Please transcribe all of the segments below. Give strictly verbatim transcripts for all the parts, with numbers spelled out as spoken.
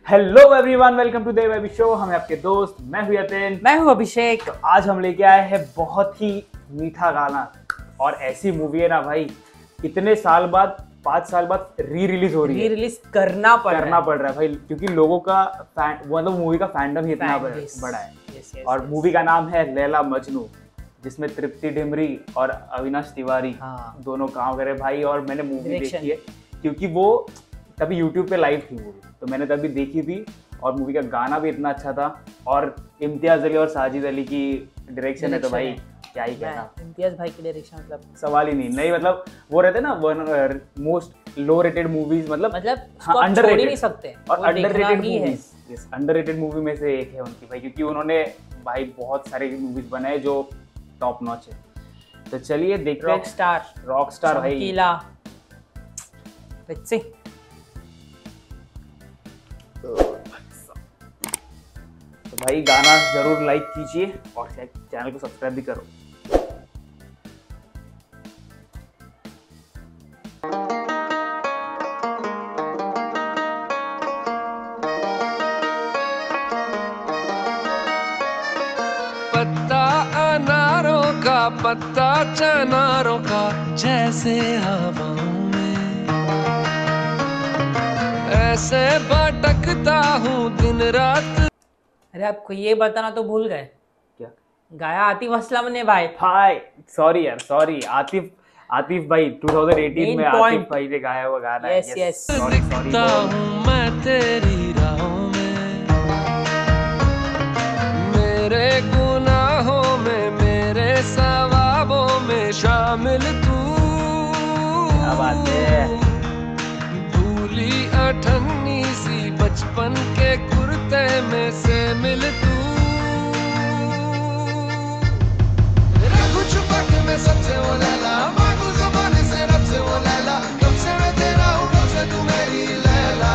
Hello everyone, welcome to Dev Abhi show. हम आपके दोस्त, मैं हूं यतिन, मैं हूं अभिषेक। तो आज हम लेके आए हैं बहुत ही मीठा गाना और ऐसी मूवी है ना भाई, इतने साल बाद, पाँच साल बाद री रिलीज हो रही है। री रिलीज करना पड़ करना रहा है। पड़ रहा है भाई, क्योंकि लोगों का मतलब मूवी का फैंडम ही इतना बड़ा है। yes, yes, और yes. मूवी का नाम है लैला मजनू, जिसमें तृप्ति डिमरी और अविनाश तिवारी हाँ। दोनों काम करे भाई। और मैंने मूवी Direction. देखी है क्योंकि वो तभी यूट्यूब पे लाइव थी मूवी, तो मैंने तभी देखी थी। और मूवी का गाना भी इतना अच्छा था, और इम्तियाज अली और साजिद अली की डायरेक्शन है, तो भाई क्या ही कहना। इम्तियाज भाई की डायरेक्शन मतलब सवाल ही नहीं नहीं मतलब वो रहते ना one most low rated movies, मतलब मतलब हाँ, छोड़ underrated. ही नहीं सकते और अंडररेटेड ही है। मूवीज, यस अंडररेटेड मूवी में से एक है उनकी भाई, क्योंकि उन्होंने भाई बहुत सारे मूवीज बनाए जो टॉप नॉच है। तो चलिए देखते हैं। रॉक स्टार रॉक स्टार भाई, चमकीला। Let's see. तो भाई गाना जरूर लाइक कीजिए और चैनल को सब्सक्राइब भी करो। पत्ता अनारों का, पत्ता चनारों का, जैसे हवाओं में ऐसे भटकता हूँ दिन रात। अरे आपको ये बताना तो भूल गए, क्या गाया आतिफ असलम ने भाई। हाय सॉरी यार, सॉरी आतिफ आतिफ भाई दो हज़ार अठारह में आतिफ भाई ने गाया हुआ गाना है। Yes, yes. सॉरी सॉरी हूँ मैं तेरी राहों में, मेरे गुनाहों में, मेरे सवाबों में शामिल तू। क्या बात है। भूली अठन्नी सी बचपन के कुर्ते में से मिल तू। रखूं छुपा के मैं सबसे वो लैला, मांगू ज़बानी से रब से वो लैला। कब से मैं तेरा हूँ, कब से तू मेरी लैला।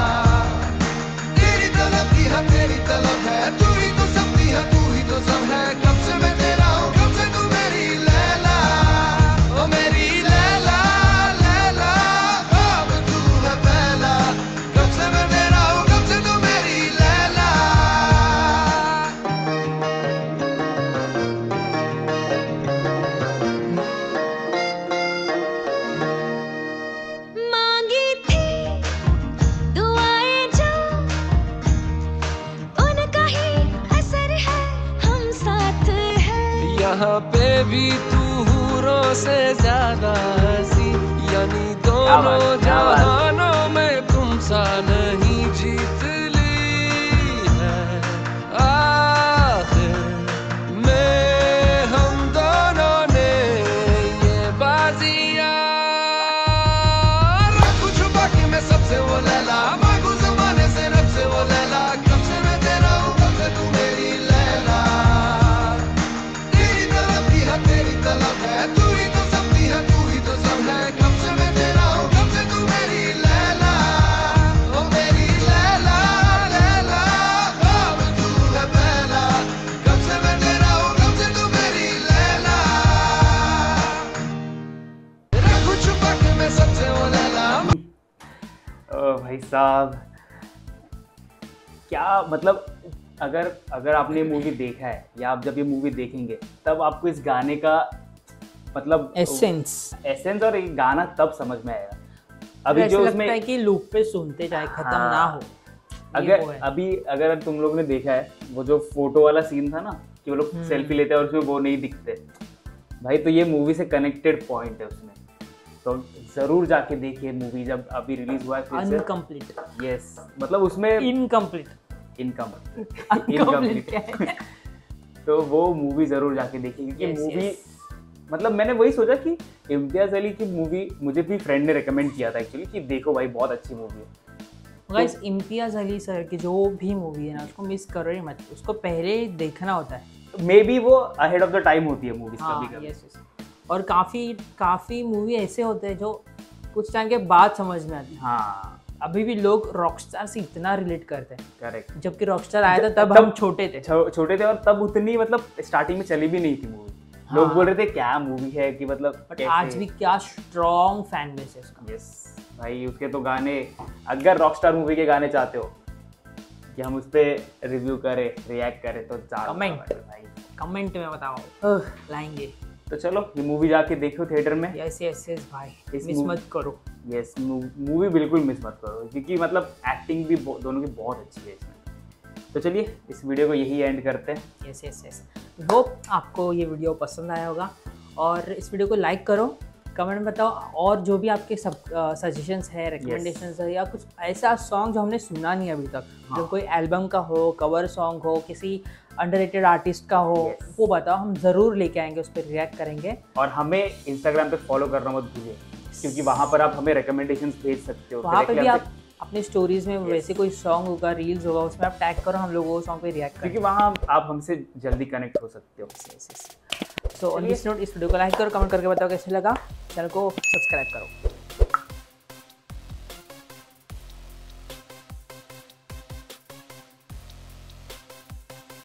तेरी तलब की है, तेरी तलब है, तू ही तो सबकी है, तू ही तो सब है। कब से मैं तेरा हूँ, कब से तू मेरी लैला। ओ मेरी लैला लैला, अब तू है पहला। कब से मैं तेरा हूँ, कब से तू मेरी लैला। मांगी थी दुआएं जो उनका ही असर है, हम साथ हैं। यहाँ पे भी तू हूरों से ज्यादा हंसी, यानी दोनों जहानों में तुम सा नहीं जीत ली है। आखिर में हम दोनों ने ये बाजियां। रखूं छुपा के मैं सबसे वो लैला, मांगू ज़माने से रब से वो लैला। कब से मैं तेरा हूँ, कब से तू मेरी लैला। तेरी तलब की है, तेरी तलब है, तू ही तो सबकी है, तू ही तो सब है। कब से मैं तेरा हूँ, कब से तू मेरी लैला। ओ मेरी लैला लैला, अब तू है पहला। कब से मैं तेरा हूँ, कब से तू मेरी लैला। रखूं छुपा के मैं सबसे वो लैला। ओ भाई साहब, क्या मतलब, अगर अगर आपने ये मूवी देखा है या आप जब ये मूवी देखेंगे तब आपको इस गाने का मतलब एसेंस एसेंस और ये गाना तब समझ में आएगा। अभी ऐसा जो लगता उसमें है कि लूप पे सुनते जाए, खत्म हाँ। ना हो। अगर वो है। अभी अगर तुम लोग ने देखा है वो जो फोटो वाला सीन था ना, कि वो लोग सेल्फी लेते हैं और उसमें वो नहीं दिखते भाई, तो ये मूवी से कनेक्टेड पॉइंट है उसमें। तो जरूर जाके देखिए मूवी, जब अभी रिलीज हुआ है फिर से। अनकम्प्लीट यस मतलब उसमें इनकम्प्लीट इनकम अनकम्प्लीट क्या है? तो वो मूवी जरूर जाके देखिए, क्योंकि Yes, मूवी yes. मतलब मैंने वही सोचा कि इम्तियाज अली की मूवी मुझे भी फ्रेंड ने रिकमेंड किया था एक्चुअली, कि देखो भाई बहुत अच्छी मूवी है। गाइस, इम्तियाज अली सर की जो भी मूवी है ना, उसको मिस करो ही मत, उसको पहले देखना होता है। मे बी वो अहेड ऑफ द टाइम होती है मूवीज हाँ, कभी कभी। yes, yes. और काफी काफी मूवी ऐसे होते हैं जो कुछ टाइम के बाद समझ में आती है। हाँ अभी भी लोग रॉकस्टार से इतना रिलेट करते हैं, करेक्ट। जबकि रॉकस्टार आया था तब तब- हम छोटे थे। छो, छोटे थे और तब उतनी मतलब स्टार्टिंग में चली भी नहीं थी मूवी। हाँ। लोग बोल रहे थे क्या मूवी है कि मतलब बट कैसे? आज भी क्या स्ट्रॉन्ग फैन बेस है इसका। यस भाई, उसके तो गाने, अगर रॉकस्टार मूवी के गाने चाहते हो कि हम उस पर रिव्यू करें, रिएक्ट करें, तो चार Comment. भाई। कमेंट में बताओ, लाएंगे। तो चलो ये मूवी जाके देखो थिएटर में। यस यस यस भाई, इस मिस mov- मत करो। यस, मूवी बिल्कुल मिस मत करो, क्योंकि मतलब एक्टिंग भी बहु- दोनों की बहुत अच्छी है इसमें। तो चलिए इस वीडियो को यही एंड करते हैं। यस यस यस होप आपको ये वीडियो पसंद आया होगा, और इस वीडियो को लाइक करो, कमेंट में बताओ, और जो भी आपके सब सजेशंस है, रिकमेंडेशंस है, या कुछ ऐसा सॉन्ग जो हमने सुना नहीं अभी तक, हाँ। जो कोई एल्बम का हो, कवर सॉन्ग हो, किसी अंडररेटेड आर्टिस्ट का हो, Yes. वो बताओ, हम ज़रूर लेके आएंगे, उस पर रिएक्ट करेंगे। और हमें इंस्टाग्राम पे फॉलो करना मत भूलिए, क्योंकि वहाँ पर आप हमें रिकमेंडेशंस भेज सकते हो। वहाँ पे Directly भी आप हमसे- अपनी स्टोरीज में वैसे कोई सॉन्ग होगा, रील्स होगा, उसमें आप टैग करो, हम लोग वो सॉन्ग पे रिएक्ट क्योंकि करेंगे। वहाँ आप हमसे जल्दी कनेक्ट हो सकते हो। सो ऑन दिस नोट, इस वीडियो को लाइक करो, कमेंट करके बताओ कैसे लगा, चैनल को सब्सक्राइब करो।